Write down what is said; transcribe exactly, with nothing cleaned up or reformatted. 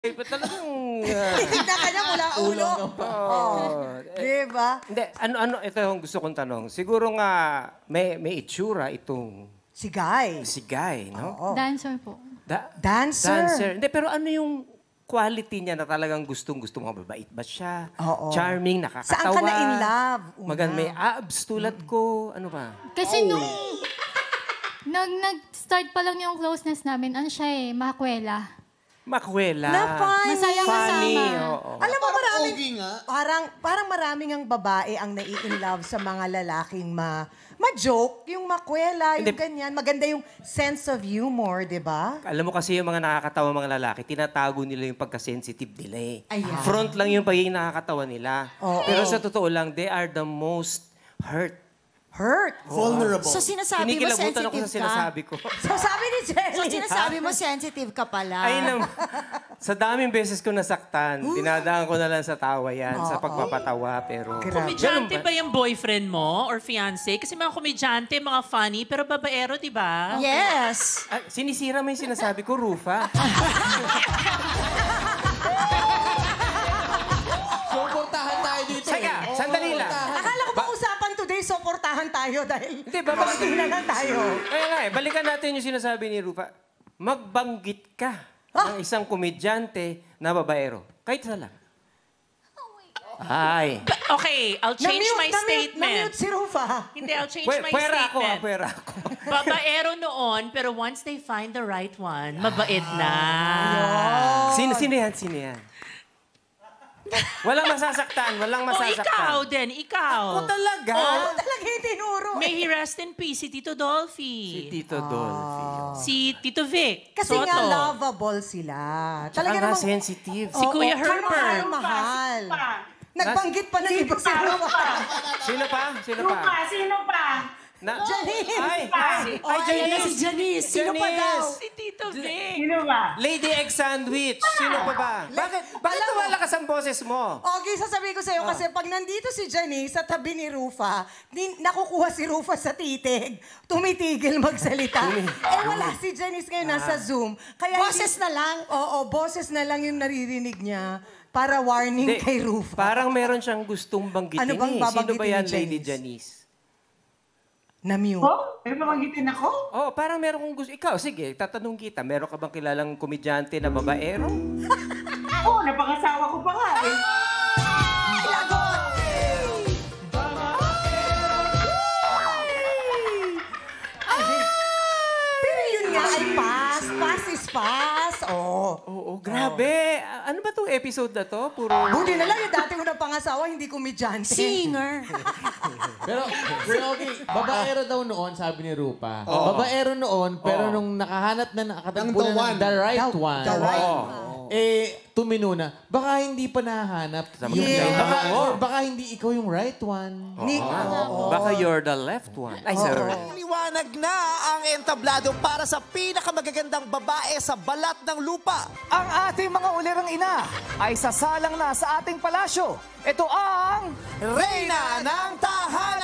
Eh, ba't talagang... Uh, Tignan ka niya mula ulo. oh, eh, diba? Hindi, ano, ano, ito yung gusto kong tanong. Siguro nga may, may itsura itong... Si Guy. Si Guy, no? Oo. Dancer po. Da Dancer. Dancer. Hindi, pero ano yung quality niya na talagang gustong-gusto mo? Mabait ba siya? Oo. Charming, nakakatawa? Saan ka na in love? Una. Maganda, may abs tulad ko. Ano ba? Kasi nung... Nag, nag-start pa lang yung closeness namin, ano siya eh, makwela. Makwela. Na funny. Masayang Funny, kasama. oo. Alam mo, Parang maraming, pogi nga. parang, parang maraming ang babae ang nai-in love sa mga lalaking ma, ma-joke, yung makwela, yung Hindi. ganyan. Maganda yung sense of humor, di ba? Alam mo kasi yung mga nakakatawa mga lalaki, tinatago nila yung pagka-sensitive nila eh. Ayan. Front lang yung pagiging nakakatawa nila. Oo. Pero sa totoo lang, they are the most hurt. Hurt. Vulnerable. So sinasabi mo Kinikilabutan ako sensitive sa ka? sinasabi ko. So sabi ni Jelly. So sinasabi mo sensitive ka pala? Ay, nam, sa daming beses ko nasaktan, dinadaan ko na lang sa tawa yan, sa pagpapatawa, pero... Grabe. Komedyante ba yung boyfriend mo or fiancé? Kasi mga komedyante, mga funny, pero babaero, di ba? Yes. Ah, sinisira mo yung sinasabi ko, Rufa. Suportahan tayo dito. Saka, Oo, sandali lang. suportahan. Akala ko ba usapan today, suportahan tayo dahil... Hindi, babalik na lang tayo. Kaya nga eh, balikan natin yung sinasabi ni Rufa. Magbanggit ka ng isang komedyante na babaero. Kahit isa lang. Ay. Okay, I'll change Na-mute, my na-mute, statement. Na-mute si Rufa. Hindi, I'll change Pwe- my Pwera ako, ah, statement. pwera ako. Babaero noon, pero once they find the right one, mabait na. Sino, sino yan? Sino yan? Walang masasaktan, walang O masasaktan. ikaw din, ikaw. Ako talaga? Ano talaga yung tinuro? May he rest in peace, si Tito Si Dolphy. Tito Dolphy. oh. Si Tito Vic. Kasi Soto. nga lovable sila. Tsaka Talaga nga namang... sensitive. Si Oo, Kuya tsaka Herbert. mahal, mahal. Nagbanggit pa ng iba si Rufa. Sino pa? Sino pa? Rufa, sino pa? Na, Janice! Ay, ay, Oh, ay, ayan na Janice. si Janice. Sino pa daw? Si Tito Vic. Sino ba? Lady Egg Sandwich. Sino pa ba? Bakit, bakit tumalakas ang boses mo? Okay, sasabihin ko sa'yo kasi pag nandito si Janice sa tabi ni Rufa, di, nakukuha si Rufa sa titig, tumitigil magsalita. eh wala si Janice ngayon nasa Zoom. Kaya Boses hindi- na lang? Oo, boses na lang yung naririnig niya para warning Hindi, kay Rufa. Parang meron siyang gustong banggitin Ano bang eh. Sino babanggitin ba yan, ni Lady Janice? Janice? Na-mute. Oh, may mabangitin ako? Oh, parang meron kong gusto. Ikaw, sige, tatanong kita. Meron ka bang kilalang komedyante na babaero? Oo, oh, napangasawa ko pa nga eh. Pero yun nga ay pass. Pass is pass. Oh. Oo, grabe. A- Ano ba tong episode na to? Puro... Buti na lang yung dati ko na pangasawa, hindi komedyante. Singer. Pero, Kuya okay, babaero daw noon, sabi ni Rupa. Babaero noon, pero nung nakahanap na nakatagpo Ng the na one. ng the right The- one, the right eh, tumino na. Baka hindi pa nahanap. Sabi ko, Yeah. Baka, Oo. or baka hindi ikaw yung right one. Ni, oo. Baka you're the left one. Ay, sorry. Liwanag na ang entablado para sa pinakamagagandang babae sa balat ng lupa. Ang ating mga ulirang ina ay sasalang na sa ating palasyo. Ito ang... Reyna ng Tahanan!